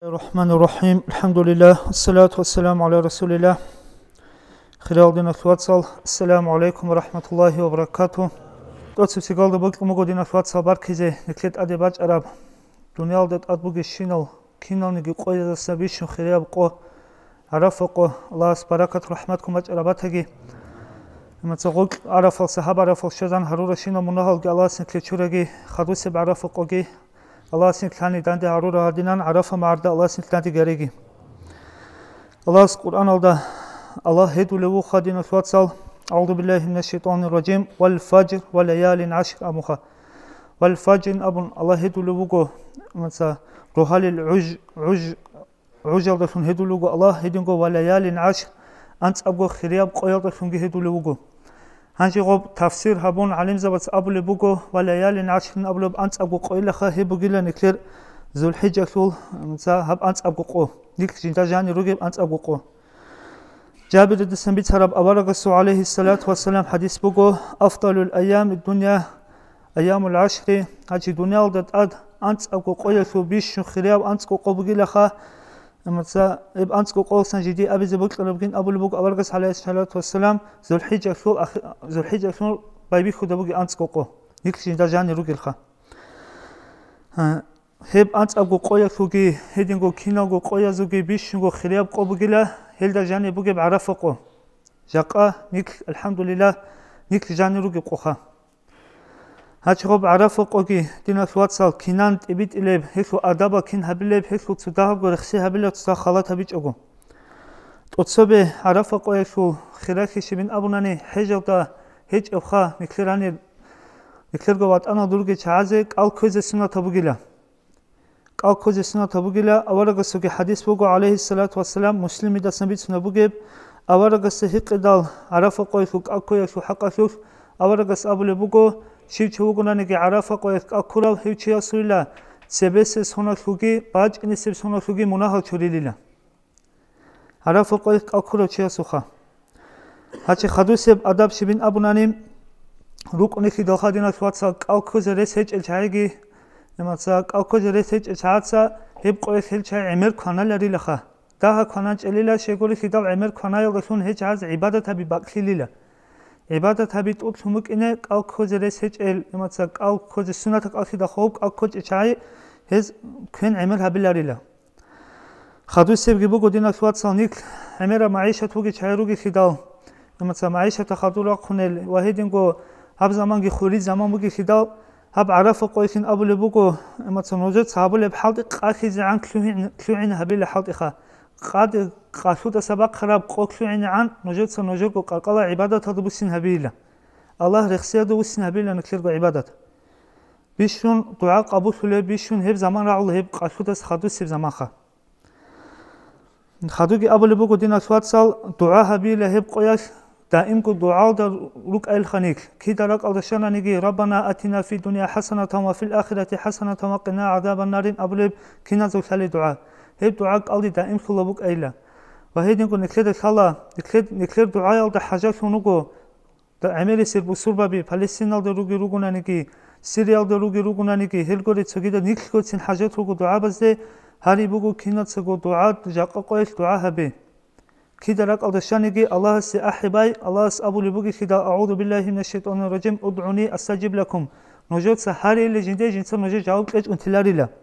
الرحمن الرحيم الحمد لله والصلاة والسلام على رسول الله خلال دين الواتسال السلام عليكم ورحمة الله وبركاته دوتسو سيغال دبوك مغو دين الواتسال باركيزي نكلت أدباج عرب دنيال دت أدبوغي شينال كينال نگي قوية سبيشن خرياب قو عرف قو الله سباركت رحمتكم أج عرباتهگي متسغوك عرف الصحاب عرف الشزان حرور شينال منهال گي الله سنكلت شورگي خدوسي بعرف قوگي الله سنكلاني داندي حرور هادينان عرف معرد الله سنكلاني گريگي الله قرآن الدا الله هدو لو خادين الواتسال أعوذ بالله من الشيطان الرجيم والفجر وليال عشر أمخا والفجر أبن الله هدو لو مثلا روحال عجل دفن هدو لو الله هدو وليال عشر أنت أبو خرياب قيال دفن هدو لو هنجي غب تفسير هبون علم زبط أبو لبوغو وليال عشر أبو أنت أبو قيل خا هبو جيلا نكلر ذو الحجة كل مثلا هب أنت أبو قو نيك جنتا جاني رجب أنت أبو قو جابر الدسنبي تراب أورغسو عليه الصلاة والسلام حديث بوغو أفضل الأيام الدنيا أيام العشر هاجي دنيا ودت أد أنت أبو قوي شو بيش خرياب أنت أبو بوغي لخا مثلا اب أنت أبو سنجدي أبي زبوك لبقين أبو لبوغ أورغس عليه الصلاة والسلام ذو الحجة شو بايبي خود بوغي أنت أبو نيكشين دجاني روغي لخا هب أنت أبو قوي شوغي هدينغو كينغو قوي زوغي بيشغو خرياب قو بوغي له هلدا جاني بوغي بعرفقو جاقا نيك الحمد لله نيك جاني روغي قوخا هاچغوب عرفقوغي دينا سواتسال كينان تبيت إليب هيسو أدابا كين هبليب هيسو تداهب غرخسي هبليب تسا خالات هبيجوغو توتسوبي عرفقو شو خراكيشي من أبوناني حجوتا هيج أبخا نكلرغو واتانا دورغي چازي قال كوزي سنة تبوغيلا قال كوزي سنة تبوغيلا أورغسوغي حديث بوغو عليه الصلاة والسلام مسلمي دا سنبيت سنة بوغيب أورغسو هيق دال عرفقو شو قال كويا شو حقا شوف أورغس أبولي بوغو شيب چوغونانيگي عرفقو اكوراو هيوچيا سويلا سبس سونا شوغي باج انسب سونا شوغي مناها چوريليلا عرفقو اكوراو چيا سوخا هاچي خدوسب ادب شبين ابونانيم روكونيخي دوخادينا سواتسا قاوكوز ريسيج الچايگي نماتسا قاوكوز ريسيج الچاتسا هيب قويس هلچاي عمر كانالاري لخا داها كانان چليلا شيگوري خيدال عمر كانايل دسون هيچ هاز عبادت هبي باقليلا عبادت هبيت أبسمك إنه قال كوز رسج مثلا قال كوز السنة قال كذا خوب قال كوز إشعاع هز كن عمل هبلاريلا خدوا سبب بوجو دينا سوات صانيك عمره معيشة توجي شعروجي خداو مثلا معيشة خدوا رقنل واحدينكو هب زمان جي خوري زمان بوجي خداو هب عرف قويسين أبو لبوجو مثلا وجد صابو لبحالد قاخذ عن كلوعين هبل حالد إخا قاد قاسود سبق خراب قوكلو عن نجد سنجد قال عبادة تدبسين هبيلا الله رخصية دوسين هبيلا نكلر عبادة بيشون دعاء قبول سلي بيشون هب زمان رعول هب قاسود خدو سب زمان خا خدوجي أبو لبوكو دينا سوات سال دعاء هبيلا هب قياس دائم كو دعاء در رك الخنيك كي درك أودشنا نجي ربنا أتنا في الدنيا حسنة وفي الآخرة حسنة وقنا عذاب النار أبو لب كنا زوجي دعاء هيب دعاء قالدي دائم خلبوك أيلا وهيدينكو نكلد خلا نكلد دعاء يالد حاجات هنوكو دا عملي سير بسوربا بي فلسطين يالد روغي روغونا نكي سيريا يالد روغي روغونا نكي هلغوري تسوغي دا نكلد سين حاجات روغو دعاء بزدي هاري بوغو كينا تسوغو دعاء جاقا قويش دعاء هبي كي دراك ألدشانيكي الله سي أحباي الله سأبو لبوغي كدا أعوذ بالله من الشيطان الرجيم ادعوني أستجيب لكم نوجود سهاري اللي جندي جنسا نوجود جاوب لج انتلاري لا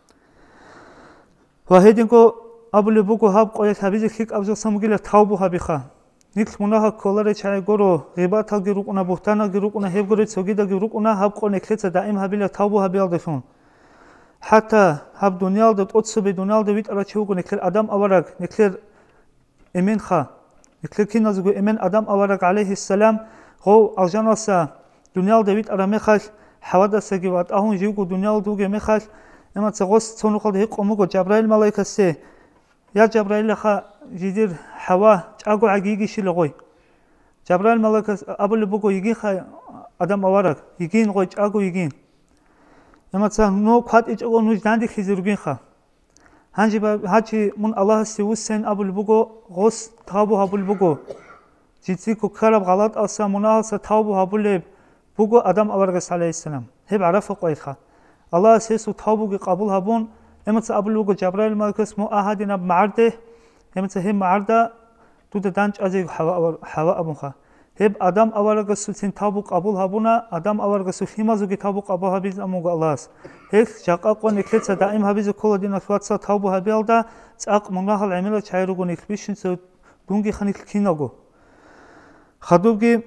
وهيدينكو أبو لبوغو هاب قويت هبيزي خيك أبزو سموغيلا تاوبو هبيخا نيكل مناها كولاري چاي غورو غيباتا غيروقنا بوختانا غيروقنا هيبغوري تسوغيدا غيروقنا هاب قو نكلتا دائم هبيلا تاوبو هبيال دشون حتى هاب دنيال دت أتسبي دنيال دويت أراتشوغو نكلر أدم أورق نكلر إمين خا نكلر كينازوغو إمين أدم أورق عليه السلام غو ألجاناسا دنيال دويت أراميخاش حوادثا غيوات أهون جيوغو دنيال دوغي ميخاش اما تغوص تونو خالد هيق أموغو جبرائيل ملايكة سي يا جبرائيل لخا جدير حوا جاقو عقيقي شلغوي جبرائيل ملايكة أبو لبوغو يجين خا أدم أورق يجين غوي جاقو يجين اما تسا نو قد إجاقو نوج داندي خيزيروغين خا هاچي من الله سيوس سين أبو لبوغو غوص تابو أبو لبوغو جيتسيكو كرب غلط أسا مناهسا تابو أبو لب بوغو أدم أورق عليه السلام هب عرفو قويت خا الله سيسو تابوغي قبول هبون امتى ابلوغ جبرائيل مالكس مو احدنا معرده امتى هم معرده دوده دانچ ازي حوا ابونخا هب ادم اورغ سوتين تابو قبول هبونا ادم اورغ سوفيما زوغي تابو قبول هبيز اموغ الله هيك جاقاقو نكلتsa دائم هبيز كولدينا فواتسا تابو هبيلدا цак монахал амела чайругу никбишин со дунги ханик киногу хадуги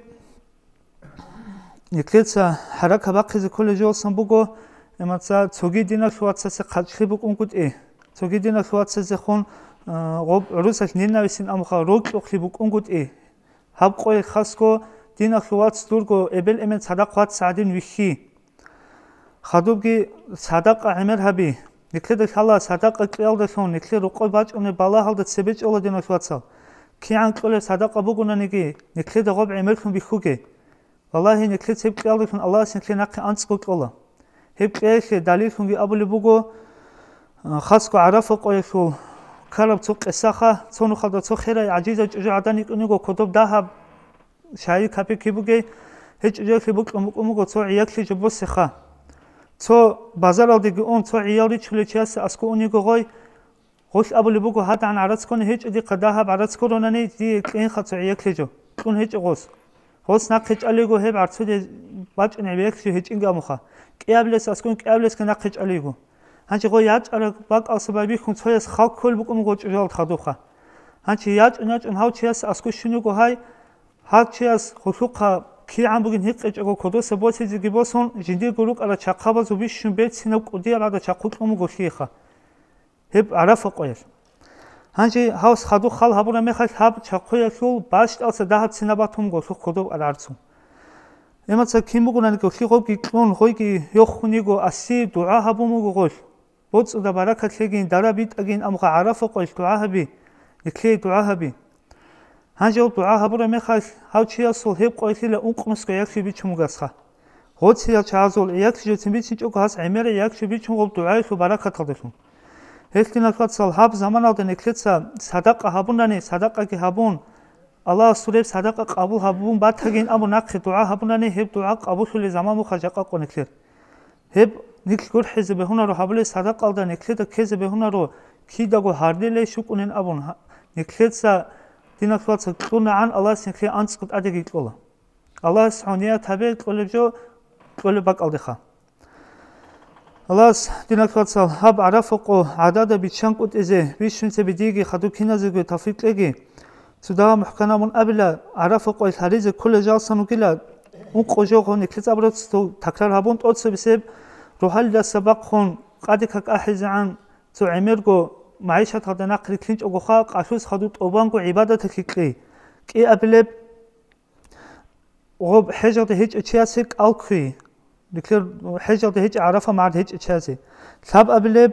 никлеца харака бақизи коллежо самбуго эмаца цогидина фуатсасе қачхибук ункути цогидина фуатсасе хон гоб русах нинависин амха рок лохлибук ункути хаб қой хаско дина фуатс дурго эбел эмен садақат садин вихи хадуги садақа амер хаби никледа хала садақа қиалдасон никле руқой бачуне балахалда цебеч оладина фуатсал киан қоле садақа бугунаниги никледа гоб амерхун бихуге والله نكلت هب قالكن الله سنكلي نقي أنسقك الله هب قالك دليل كن أبو لبوجو خاصك عرفه قيشو كلب توق السخة تصونو خدا تخيرة عجيزة جزء عدني كنيجو كتب ذهب شاي كابي كيبوجي هج جزء كيبوك أموجو تو عياك لي جبوا السخة تو بازار أوديجي تو عياري شلي تياس أسكو أنيجو غاي خوش أبو لبوجو هذا عن عرضكون هج دي قداها بعرضكونني دي كين خط عياك لي جو كون هج غوس هوس نقش عليجو هب عرضه باج نبيك شو هج إنجا مخا قبلس أسكون قبلس كنقش عليجو هنچ غويات على باق أصبابي كون تويس خاك كل بكم غوج جال خدوخا هنچ يات نات هاو تياس أسكو شنو جو هاي تياس خلوقها كي عم بقين هيك أجو كدو سبوتي جيبوسون جندي جلوك على شقابة زبيش شن بيت سنوك ودي على شقوق غوشيخا هب عرف قويش هنچ هاوس خدو خال هبونا مخال هب شقويا شول باش أصلا ده سنباتهم غوشو كدو على عرضهم إما تكيموغنا نيجو خيغوب كيكون خويكي يخونيغو أسي دعاء هبوموغو غوش بوتس دا بركة لجين دربيت أجين أمخ عرفة قيش دعاء بي يكلي دعاء بي هنجو دعاء هبورا مخال هاو تشيا سول هيب قيش لا أنقمس كياكشي بيتشموغاسخا هو تشيا تشازول ياكشي تنبيتشي جوكو هاس عميرة ياكشي بيتشموغ دعاء شو بركة تقدشون هيكتنا فاتسال هاب زمان أو دنيكلتسا صدقة هبوناني صدقة كي هبون الله سوريب صدقة قبول هبون بعد تجين أبو نقخ دعاء هبوناني هب دعاء قبول شو زمان مخجقة قنكلير هب نيكل حزب هنا رو حبل صدق على نيكل كذب هنا رو كي دعو هاردله شو كونن أبون نيكل سا دينا فلات سكون عن الله سنكلي أنسقط أديك الله الله سبحانه تبارك كل جو كل بق ألدخا الله دينا فلات سال هب عرفقو عدد بيتشان قد إزه بيشون تبديجي خدو كنا زوجي تفيق لجي سودا محكنا من قبل عرفقو الحريز كل جالسانو كلا وقجوه نيكل أبرد تكرار هبون تقص بسبب روحال دا سبق خون قادك أحز عن تو عمرجو معيشة هذا نقل كلينج أو خاق عشوز خدود أوبانجو عبادة تكلي كي أبلب غب حجر هيج أشياسك ألقي ذكر حجر هيج عرفة مع هيج أشياسي ثاب أبلب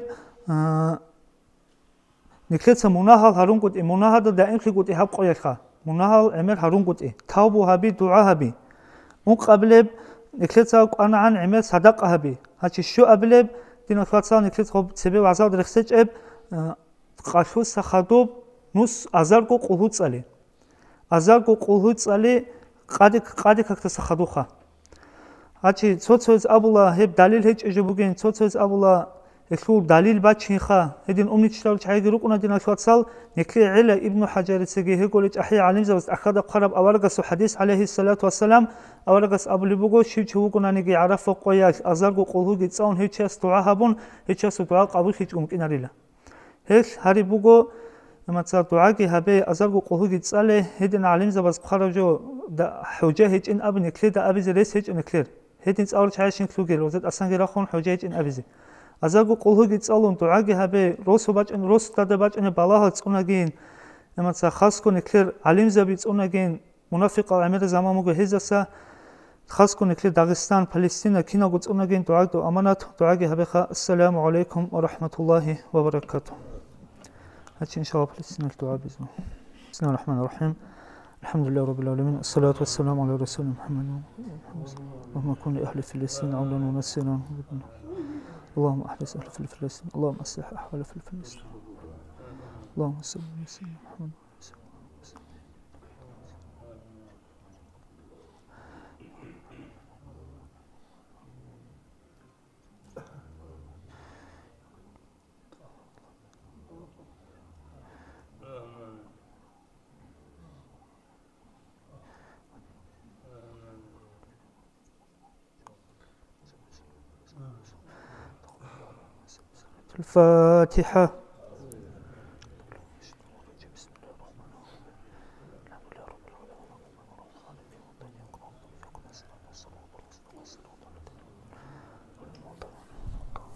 نكلت مناهل هارون قد مناهل دا دائم خي قد إهاب قيخا مناهل عمر هارون قد تابو هبي دعاء هبي مقابلب نكلت أنا عن عمل صدقة هبي هاتش شو أبلب دينا فاتسال نكلت خب سبب عزاد رخصج أب قاشوس سخادوب نص أزاركو قلوت عليه أزاركو قلوت عليه قادك تسخادوخا هاتش صوت أبولا هب دليل هيج أجبوجين صوت أبولا يخول دليل باتشينخا هدين أمني تشتغل شيء ركنا دينا فاتسال نكلي على ابن حجر السجيه يقول أحيى علم زوج أخذ قرب أورجس حديث عليه الصلاة والسلام أورجس أبو لبوجو شو كنا نيجي عرف قياش أزارجو قلوه جتسون هيك استوعى هبون هيك استوعى قبول هيك ممكن أريلا هيك هاري بوجو لما تصير دعاء هبي أزارجو قلوه جتساله هدين علم زوج خرجوا حجة هيك إن أبن يكلي دا أبي زريس هيك نكلير هدين أول شيء عايشين كلوجي وزد أصلاً جراخون حجة هيك إن أبي زي أزارجو قلوه جتسالون دعاء هبي روس وباج إن روس تدا باج إن بالله تسوناجين لما تصير خاص كون نكلير علم زبيت تسوناجين منافق العمر زمان مجو هزسا خاص كون نكلير داغستان فلسطين كينا قد تسوناجين دعاء دو أمانات دعاء هبخا السلام عليكم ورحمة الله وبركاته هاتش إن شاء الله فلسطين الدعاء بسم الله الرحمن الرحيم الحمد لله رب العالمين الصلاة والسلام على رسول محمد اللهم كن لأهل فلسطين عونا ونسينا اللهم أحرس أهل فلسطين اللهم أصلح أحوال فلسطين اللهم صل على سيدنا محمد الفاتحة.